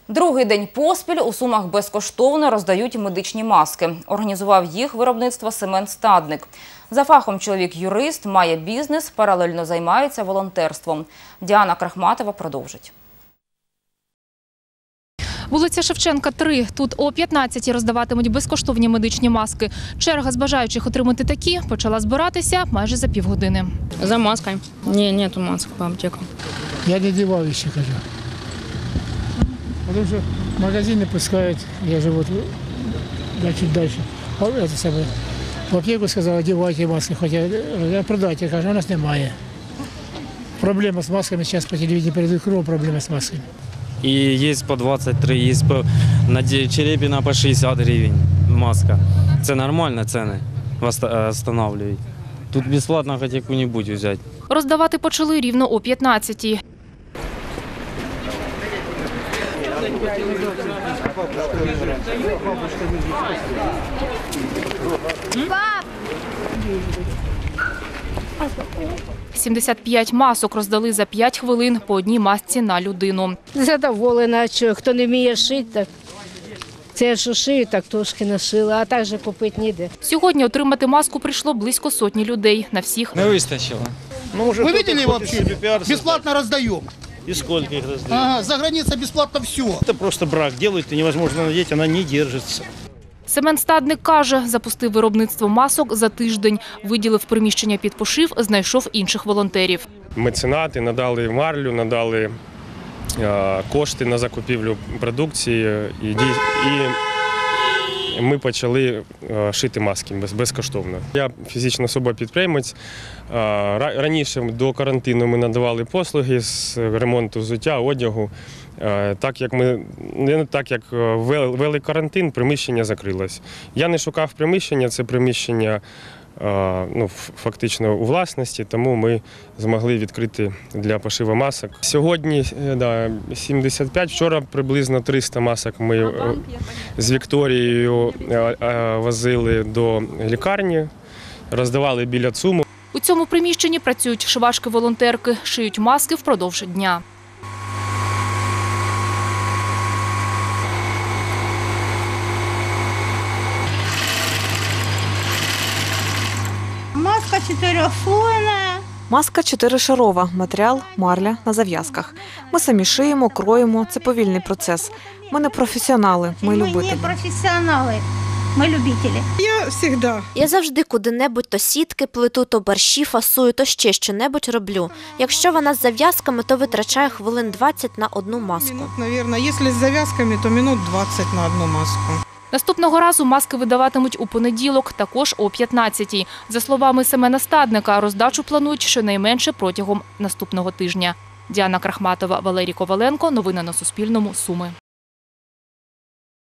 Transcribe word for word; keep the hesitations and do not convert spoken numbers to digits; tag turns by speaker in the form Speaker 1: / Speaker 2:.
Speaker 1: Другий день поспіль у Сумах безкоштовно роздають медичні маски. Організував їх виробництво Семен Стадник. За фахом чоловік юрист, має бізнес, паралельно займається волонтерством. Діана Крахматова продовжить.
Speaker 2: Вулиця Шевченка, три. Тут о п'ятнадцятій роздаватимуть безкоштовні медичні маски. Черга з бажаючих отримати такі почала збиратися майже за півгодини.
Speaker 3: За маской. Не, нету масок по аптекам.
Speaker 4: Я не девал еще хожу. Потому что магазин не пускают, я живу да, чуть дальше. А это самое, в аптеку сказал, одевайте маски, хотя я продайте, кажу, у нас немає. Проблема с масками, сейчас по телевидению передают кровь, проблема с масками.
Speaker 5: И есть по двадцать три, есть по, на Черепина по шестьдесят гривен маска. Это нормально цены восстанавливать. Тут бесплатно хоть яку-нибудь взять.
Speaker 2: Роздавати почали рівно о п'ятнадцятій. сімдесят п'ять масок роздали за п'ять хвилин по одній масці на людину.
Speaker 6: Задоволена, що хто не вміє шити, так це що шию, так трошки нашила, а так же купити ніде.
Speaker 2: Сьогодні отримати маску прийшло близько сотні людей. На всіх
Speaker 7: не вистачило.
Speaker 8: Ну, уже вы видели вообще? Бесплатно раздаем.
Speaker 7: И сколько их раздаем?
Speaker 8: Ага, за границей бесплатно все.
Speaker 7: Это просто брак. Делают, и невозможно надеть, она не держится.
Speaker 2: Семен Стадник каже, запустив виробництво масок за тиждень. Виділив приміщення під пошив, знайшов інших волонтерів.
Speaker 9: Меценати надали марлю, надали е, кошти на закупівлю продукції і, і ми почали е, шити маски без, безкоштовно. Я фізична особа-підприємець. Е, раніше до карантину ми надавали послуги з ремонту взуття, одягу. Так як ми не так як ввели карантин, приміщення закрилось. Я не шукав приміщення, це приміщення ну, фактично у власності, тому ми змогли відкрити для пошиву масок. Сьогодні да, сімдесят п'ять, вчора приблизно триста масок ми з Вікторією возили до лікарні, роздавали біля ЦУМу.
Speaker 2: У цьому приміщенні працюють швачки-волонтерки, шиють маски впродовж дня.
Speaker 10: Маска чотирьохслойна.
Speaker 11: Маска чотиришарова, матеріал – марля на зав'язках. Ми самі шиємо, кроємо, це повільний процес. Ми не професіонали, ми любителі.
Speaker 10: Ми не професіонали, ми любителі.
Speaker 12: Я завжди.
Speaker 13: Я завжди куди-небудь то сітки плету, то борщі фасую, то ще що-небудь роблю. Якщо вона з зав'язками, то витрачає хвилин двадцять на одну маску.
Speaker 12: Минут, мабуть, якщо з зав'язками, то минут двадцять на одну маску.
Speaker 2: Наступного разу маски видаватимуть у понеділок, також о п'ятнадцятій. За словами Семена Стадника, роздачу планують щонайменше протягом наступного тижня. Діана Крахматова, Валерій Коваленко. Новини на Суспільному. Суми.